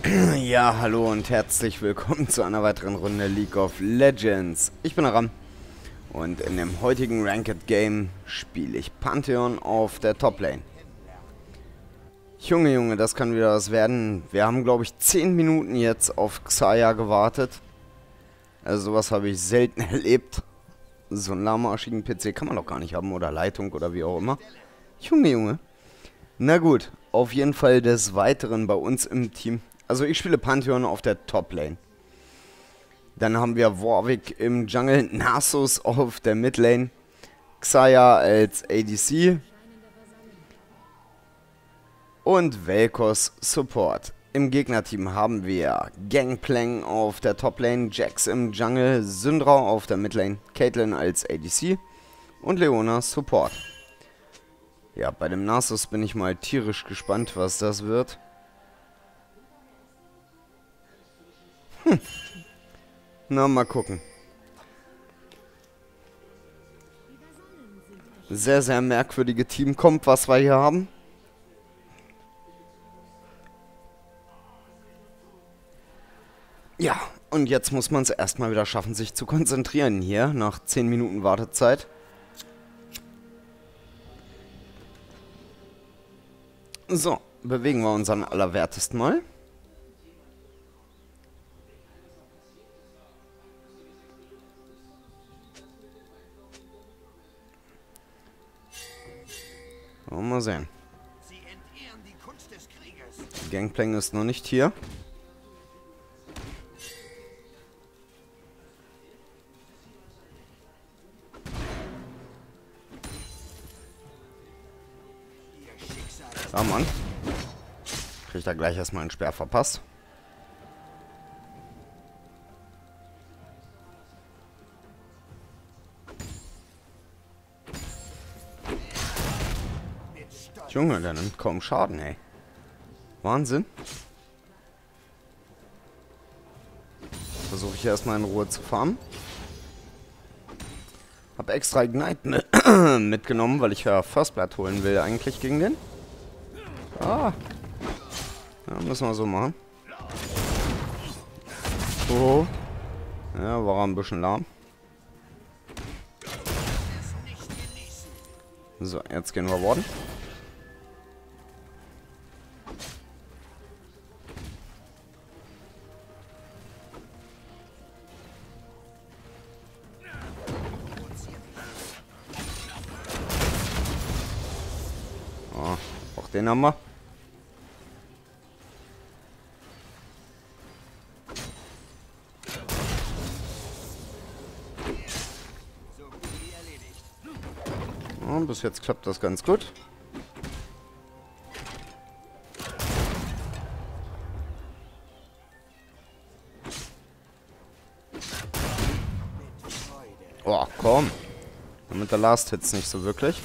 Ja, hallo und herzlich willkommen zu einer weiteren Runde League of Legends. Ich bin Aram und in dem heutigen Ranked Game spiele ich Pantheon auf der Top-Lane. Junge, das kann wieder was werden. Wir haben, glaube ich, 10 Minuten jetzt auf Xayah gewartet. Also sowas habe ich selten erlebt. So einen lahmarschigen PC kann man doch gar nicht haben oder Leitung oder wie auch immer. Junge. Na gut, auf jeden Fall des Weiteren bei uns im Team. Also ich spiele Pantheon auf der Top-Lane. Dann haben wir Warwick im Jungle, Nasus auf der Mid-Lane, Xayah als ADC und Vel'Koz Support. Im Gegnerteam haben wir Gangplank auf der Top-Lane, Jax im Jungle, Syndra auf der Mid-Lane, Caitlyn als ADC und Leona Support. Ja, bei dem Nasus bin ich mal tierisch gespannt, was das wird. Na, mal gucken. Sehr, sehr merkwürdige Team-Comp, was wir hier haben. Ja, und jetzt muss man es erstmal wieder schaffen, sich zu konzentrieren hier, nach 10 Minuten Wartezeit. So, bewegen wir unseren Allerwertesten mal. Mal sehen. Gangplank ist noch nicht hier. Ah, Mann. Kriegt er gleich erstmal einen Speer verpasst. Junge, der nimmt kaum Schaden, ey. Wahnsinn. Versuche ich erstmal in Ruhe zu farmen. Hab extra Ignite mitgenommen, weil ich ja First Blood holen will eigentlich gegen den. Ah. Ja, müssen wir so machen. Oh. Ja, war ein bisschen lahm. So, jetzt gehen wir Warden. Oh, auch den haben wir. Und bis jetzt klappt das ganz gut. Oh, komm. Mit der Last Hits nicht so wirklich.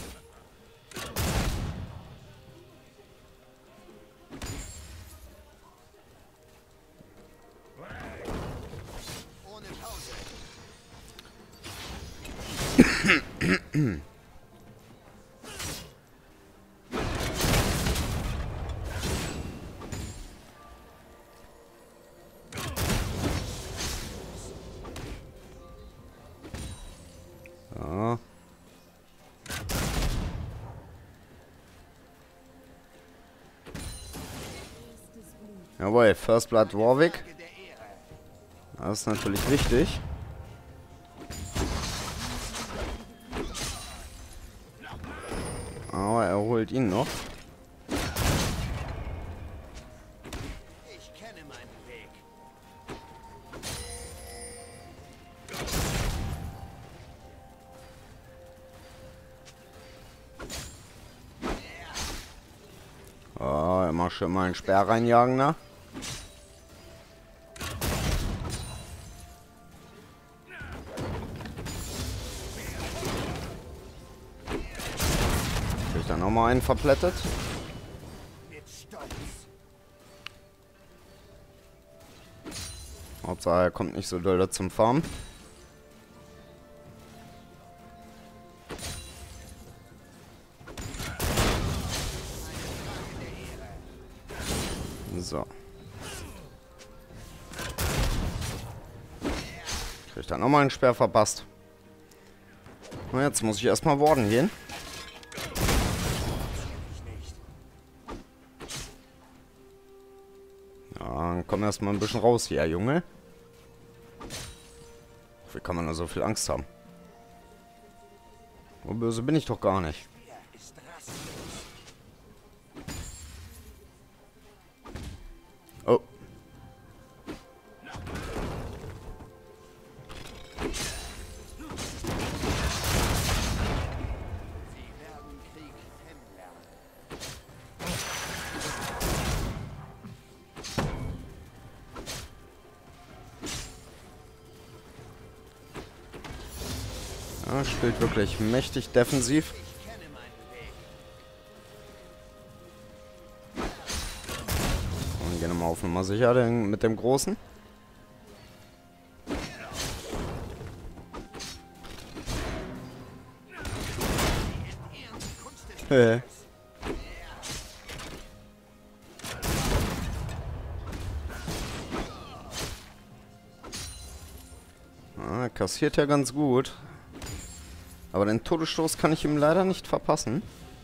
Ja. Jawohl, First Blood Warwick. Das ist natürlich wichtig. Aber er holt ihn noch. Ich kenne meinen Weg. Oh, immer schön mal einen Speer reinjagen, ne? Krieg dann nochmal einen verplättet. Hauptsache er kommt nicht so doll zum Farmen. So. ich da nochmal einen Speer verpasst. Und jetzt muss ich erstmal Warden gehen. Ja, dann komm erstmal ein bisschen raus hier, Junge. Wie kann man da so viel Angst haben? So böse bin ich doch gar nicht. Oh. Ja, spielt wirklich mächtig defensiv. Und gehen wir mal auf Nummer sicher mit dem Großen. Ah, kassiert ja ganz gut. Aber den Todesstoß kann ich ihm leider nicht verpassen.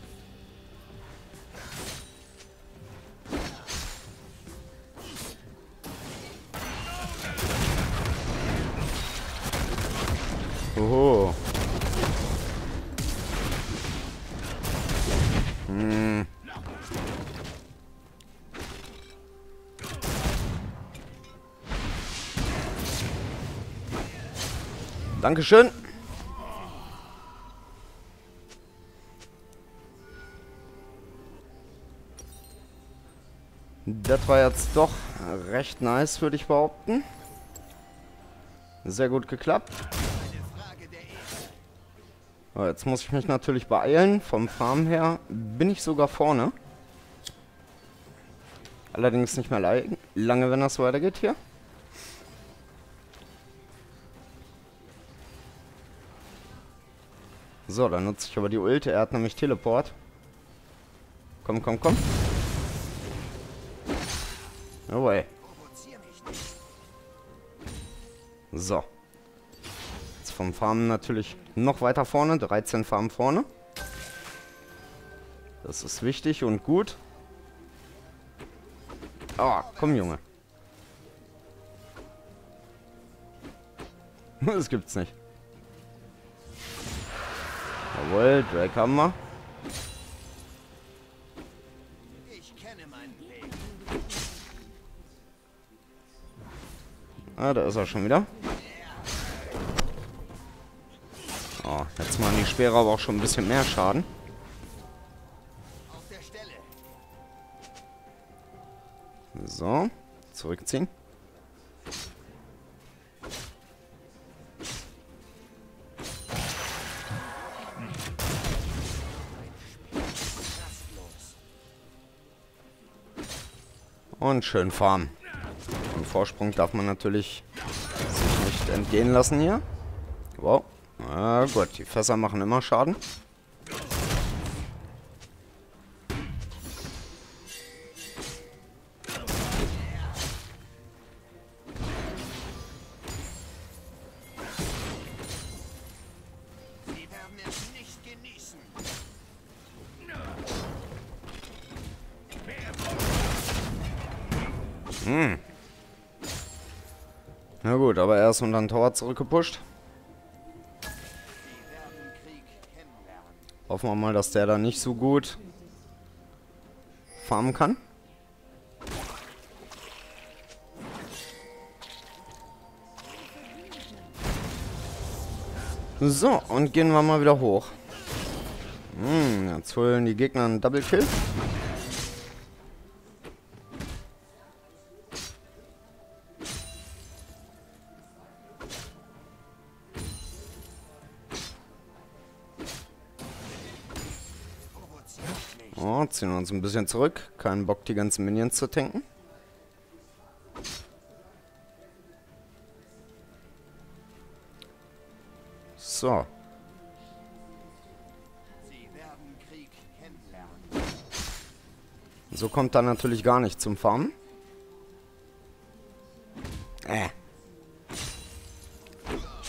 Oho. Hm. Dankeschön. Das war jetzt doch recht nice, würde ich behaupten. Sehr gut geklappt. So, jetzt muss ich mich natürlich beeilen. Vom Farm her bin ich sogar vorne. Allerdings nicht mehr lange, wenn das weitergeht hier. So, dann nutze ich aber die Ult. Er hat nämlich Teleport. Komm, komm, komm. Jawohl. So. Jetzt vom Farmen natürlich noch weiter vorne. 13 Farmen vorne. Das ist wichtig und gut. Ah, komm, Junge. Das gibt's nicht. Jawohl, Drake haben wir. Ich kenne meinen Weg. Ah, da ist er schon wieder. Oh, jetzt machen die Speere aber auch schon ein bisschen mehr Schaden. Auf der Stelle. So, zurückziehen. Und schön farmen. Den Vorsprung darf man natürlich sich nicht entgehen lassen hier. Wow. Na gut, die Fässer machen immer Schaden. Sie werden es nicht genießen. Na gut, aber er ist unter den Tower zurückgepusht. Sie werden Krieg kennenlernen. Hoffen wir mal, dass der da nicht so gut farmen kann. So, und gehen wir mal wieder hoch. Jetzt holen die Gegner einen Double Kill. Oh, ziehen wir uns ein bisschen zurück. Keinen Bock, die ganzen Minions zu tanken. So. Sie werden Krieg kennenlernen. So kommt dann natürlich gar nicht zum Farmen.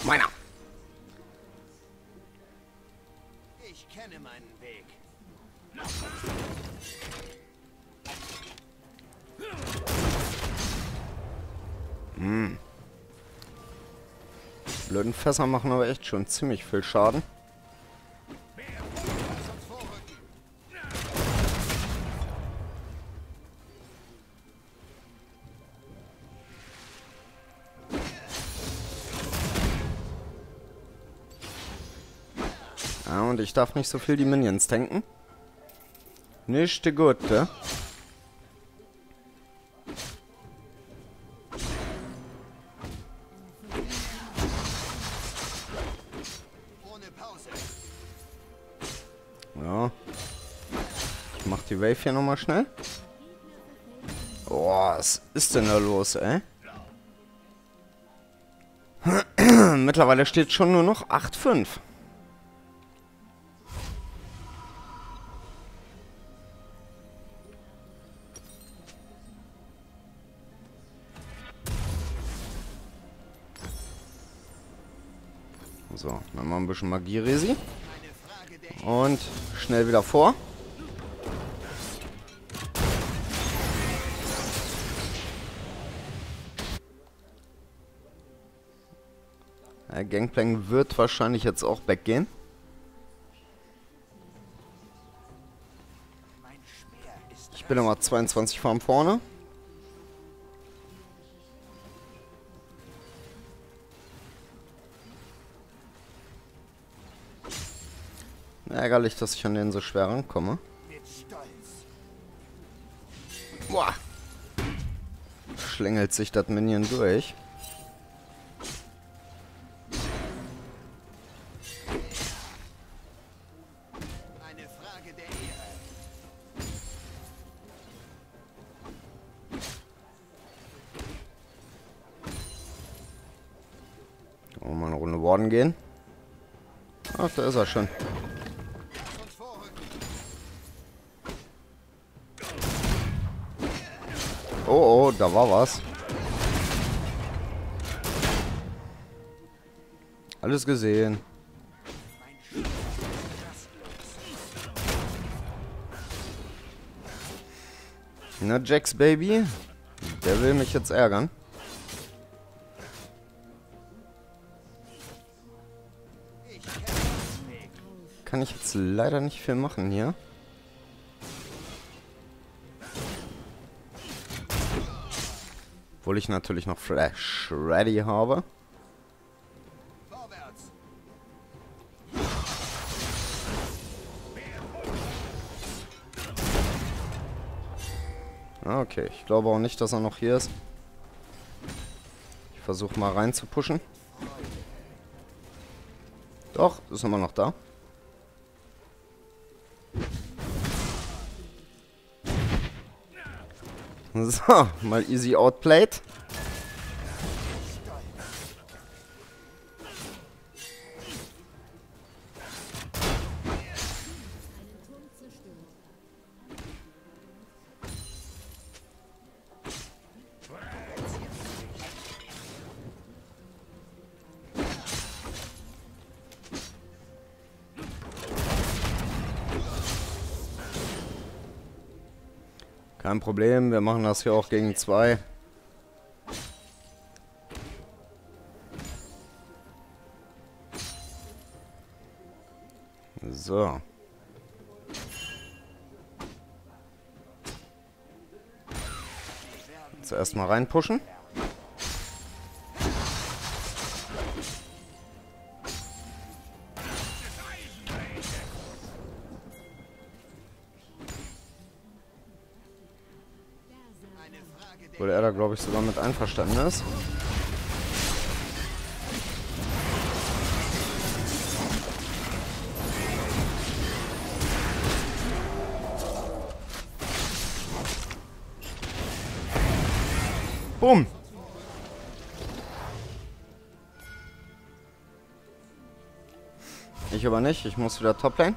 blöden Fässer machen aber echt schon ziemlich viel Schaden. Ja, und ich darf nicht so viel die Minions tanken. Nicht gut, ne? Ohne Pause. Ja. Ich mach die Wave hier nochmal schnell. Boah, was ist denn da los, ey? Mittlerweile steht schon nur noch 8-5. So, dann mal ein bisschen Magie-Resi. Und schnell wieder vor. Der Gangplank wird wahrscheinlich jetzt auch weggehen. Ich bin aber 22 Farm vorne. Ärgerlich, dass ich an den so schwer rankomme. Mit Stolz. Boah. Schlängelt sich das Minion durch. Eine Frage der Ehre. Wollen wir mal eine Runde Warden gehen? Ach, da ist er schon. Lass uns vorrücken. Oh, oh, da war was. Alles gesehen. Mein Schwert ist rastlos. Na, Jax Baby. Der will mich jetzt ärgern. Ich kenne den Weg. Kann ich jetzt leider nicht viel machen hier. Obwohl ich natürlich noch Flash ready habe. Vorwärts. Okay, ich glaube auch nicht, dass er noch hier ist. Ich versuche mal rein zu pushen. Doch, ist immer noch da. So, mal easy outplayed. Kein Problem, wir machen das hier auch gegen 2. So. Zuerst mal reinpushen. Eine Frage der Obwohl er da, glaube ich, sogar mit einverstanden ist. Bumm! Ich aber nicht, ich muss wieder Toplane.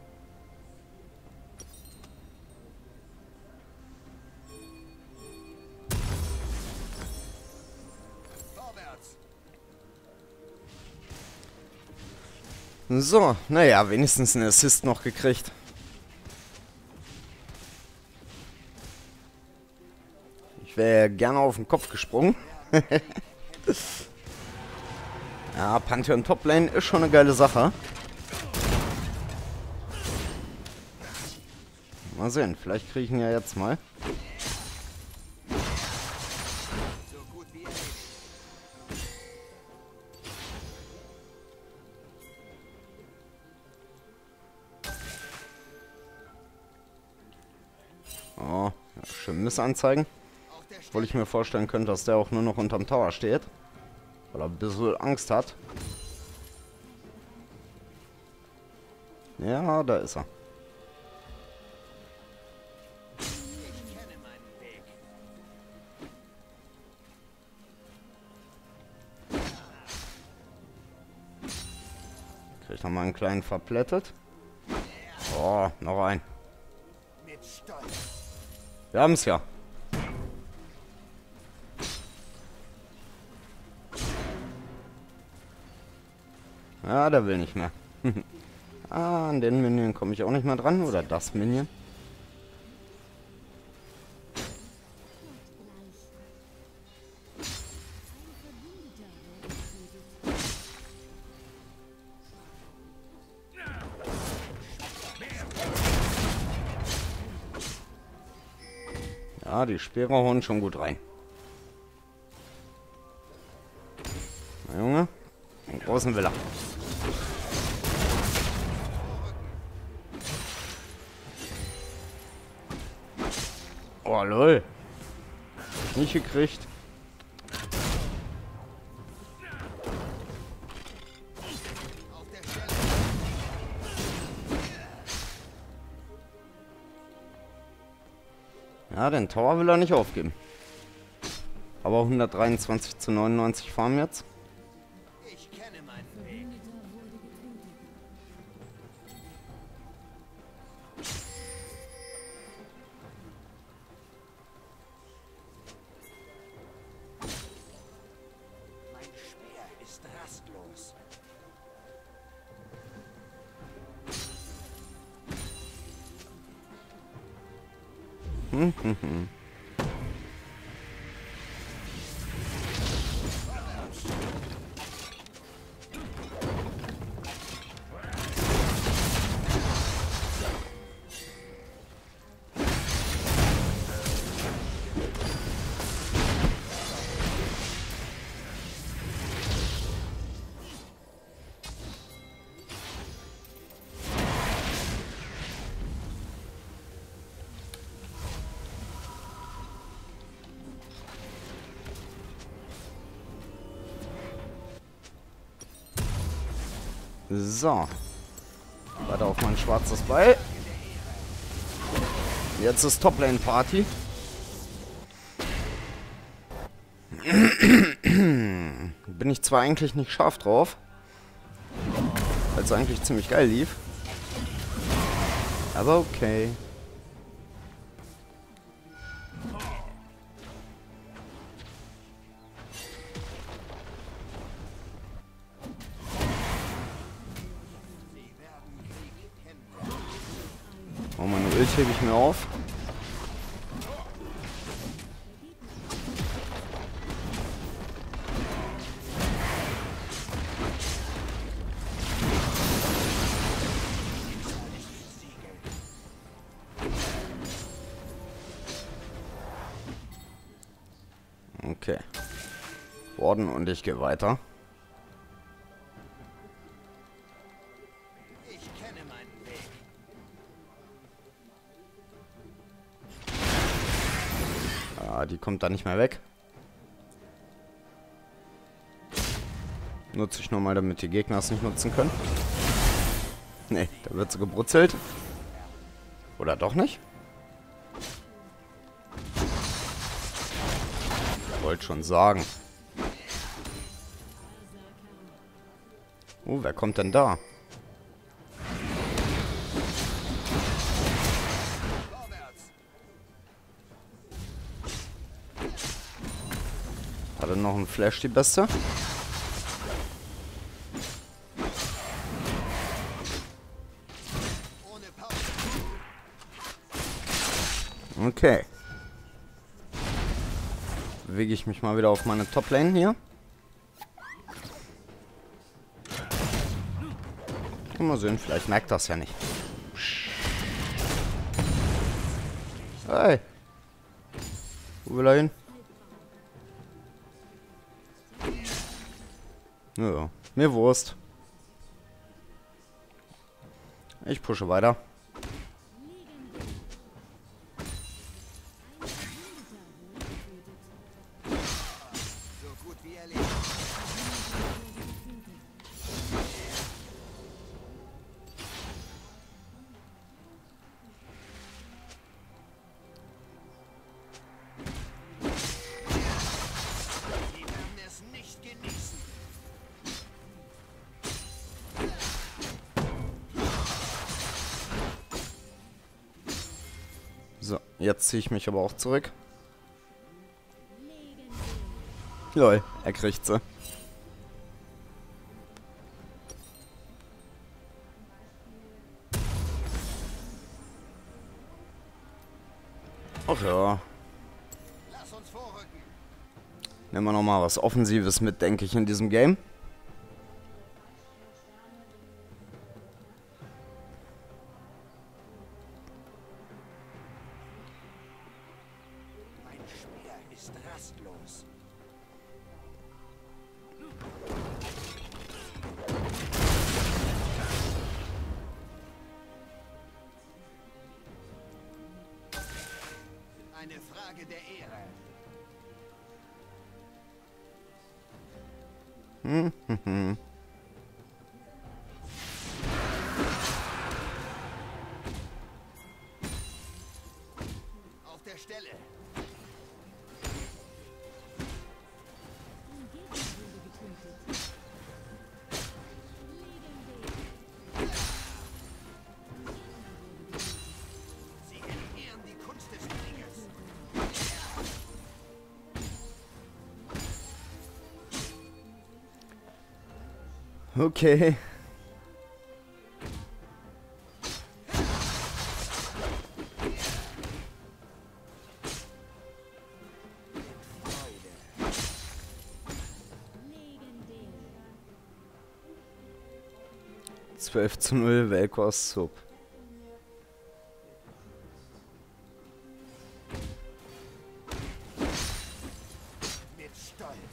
Vorwärts. So, naja, wenigstens einen Assist noch gekriegt. Ich wäre gerne auf den Kopf gesprungen. Ja, Pantheon Toplane ist schon eine geile Sache. Mal sehen, vielleicht kriege ich ihn ja jetzt mal. So gut wie er ist. Oh, ja, schön Missanzeigen. Auf der Obwohl ich mir vorstellen könnte, dass der auch nur noch unterm Tower steht. Weil er ein bisschen Angst hat. Ja, da ist er. Ich kenne meinen Weg. Krieg noch mal einen kleinen verplättet. Oh, noch ein. Mit Stolz. Wir haben es ja. Ja, der will nicht mehr. Ah, an den Minion komme ich auch nicht mehr dran. Oder das Minion. Ja, die Speere hauen schon gut rein. Na, Junge. Den großen will er. Oh, lol. Nicht gekriegt. Auf der Stelle. Ja, den Tower will er nicht aufgeben. Aber 123 zu 99 Farm jetzt. Ich kenne meinen Weg. Mein Speer ist rastlos. So. Weiter auf mein schwarzes Beil. Jetzt ist Toplane Party. Bin ich zwar eigentlich nicht scharf drauf, weil es eigentlich ziemlich geil lief. Aber okay. Oh, meine Ult hebe ich mir auf. Okay. Warden und ich gehe weiter. Ich kenne meinen Weg. Ah, die kommt da nicht mehr weg. Nutze ich nochmal, damit die Gegner es nicht nutzen können. Ne, da wird sie gebrutzelt. Oder doch nicht? Wollte schon sagen. Oh, wer kommt denn da? Vorwärts. Hatte noch ein Flash, die Beste. Ohne Pause. Okay. Bewege ich mich mal wieder auf meine Toplane hier. Mal sehen, vielleicht merkt das ja nicht. Hey. Wo will er hin? Ja, mir Wurst. Ich pushe weiter. So gut wie erledigt. Die werden es nicht genießen. So, jetzt ziehe ich mich aber auch zurück. Lol, er kriegt sie. Ach ja. Lass uns vorrücken. Nehmen wir nochmal was Offensives mit, denke ich, in diesem Game. Mein Speer ist rastlos. Eine Frage der Ehre. Auf der Stelle. Sie entbehren die Kunst des Krieges. Okay. Freude. 12:0 Velkos Sub. Mit Stolz.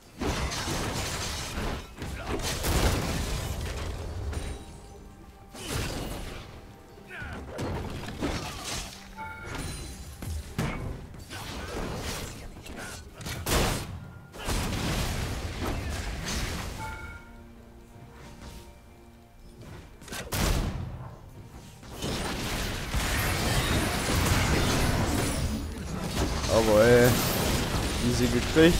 Jawohl. Easy gekriegt.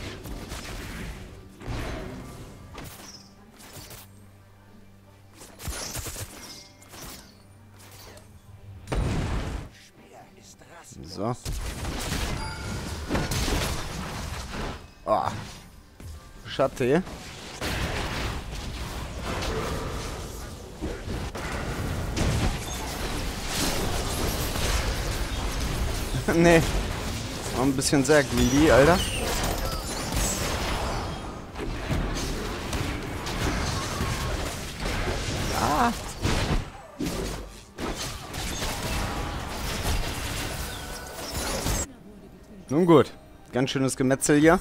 Speer ist rastlos. So. Ah. Schatte. Nee. War ein bisschen sehr greedy, Alter. Ah. Nun gut. Ganz schönes Gemetzel hier.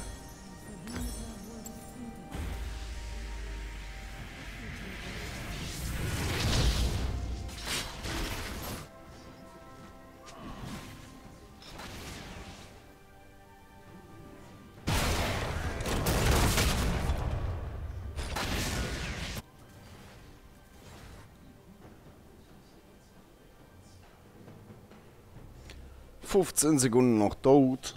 ...15 Sekunden noch tot.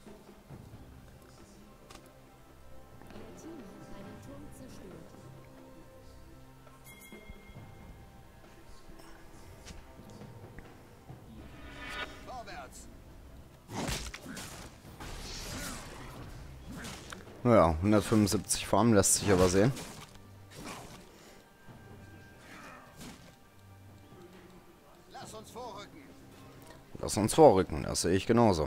Vorwärts. Naja, 175 Farm lässt sich aber sehen. Lass uns vorrücken. Lass uns vorrücken, das sehe ich genauso.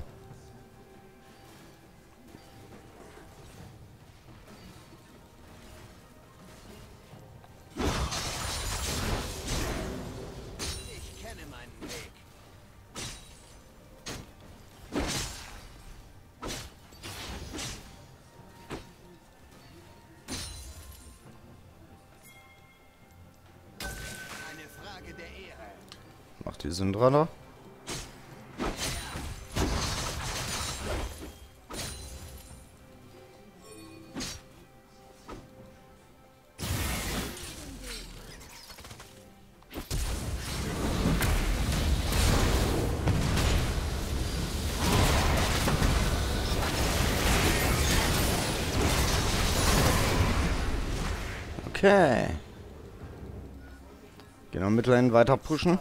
Die Syndra da. Okay. Gehen wir Midlane weiter pushen.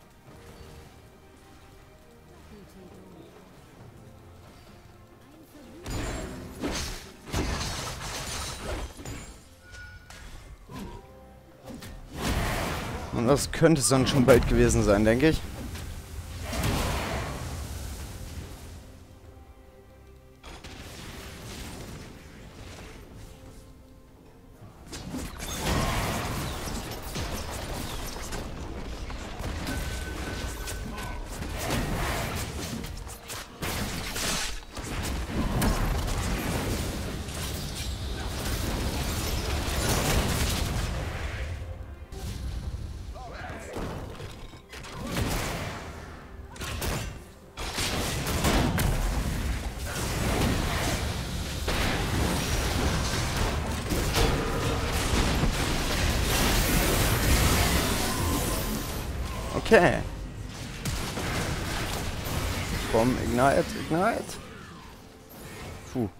Und das könnte es dann schon bald gewesen sein, denke ich. Okay. Komm, Ignite. Puh.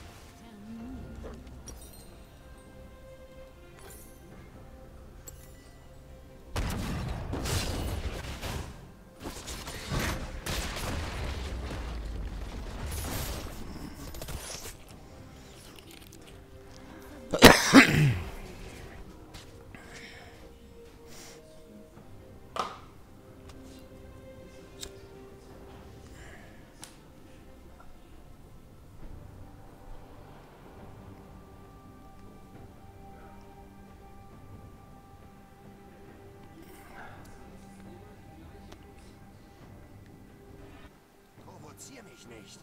Provozier mich nicht.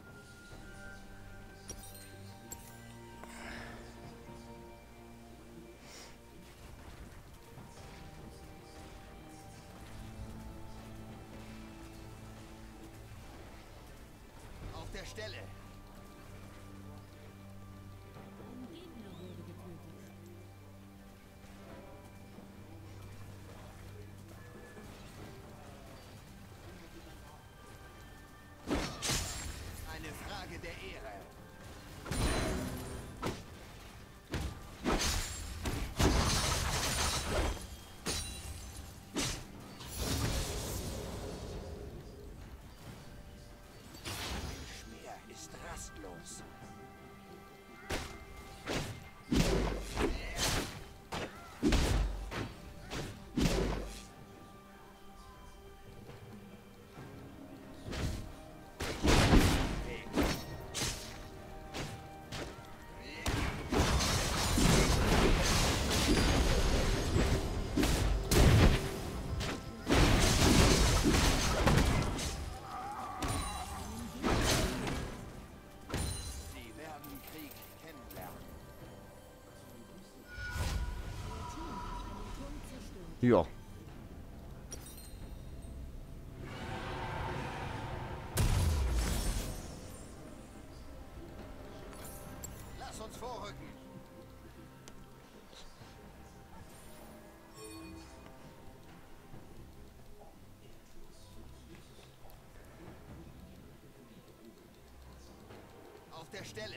Auf der Stelle. Eine Frage der Ehre. Mein Schmier ist rastlos. Sie werden Krieg kennenlernen. Ja. Lass uns vorrücken. Auf der Stelle.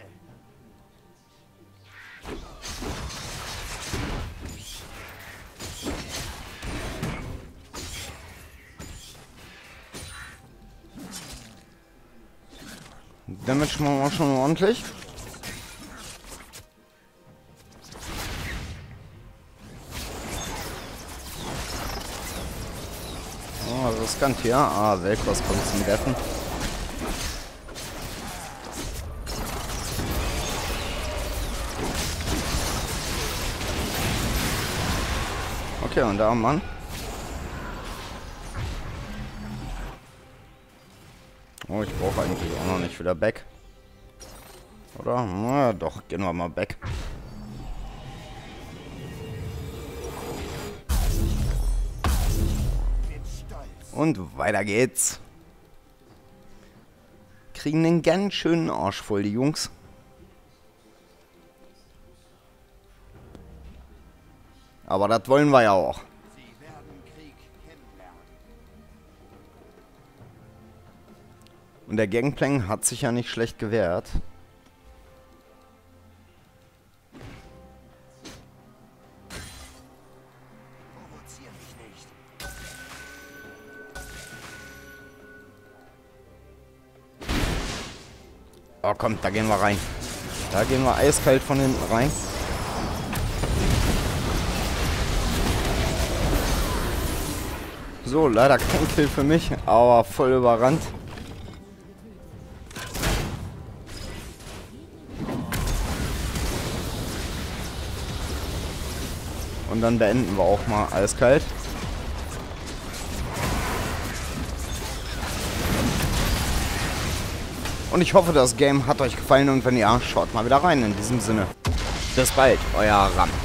Damage machen wir schon ordentlich. Oh, riskant hier. Ah, Vel'Koz kommt zum Retten. Okay, und da, Mann. Oh, ich brauche eigentlich auch noch nicht wieder Back. Oder? Na doch, gehen wir mal Back. Mit Stolz. Und weiter geht's. Kriegen einen ganz schönen Arsch voll, die Jungs. Aber das wollen wir ja auch. Sie werden Krieg kennenlernen. Und der Gangplank hat sich ja nicht schlecht gewehrt. Provozier mich nicht. Oh komm, da gehen wir rein. Da gehen wir eiskalt von hinten rein. So, leider kein Kill für mich, aber voll überrannt. Und dann beenden wir auch mal eiskalt. Und ich hoffe, das Game hat euch gefallen und wenn ja, schaut mal wieder rein in diesem Sinne. Bis bald, euer Ram.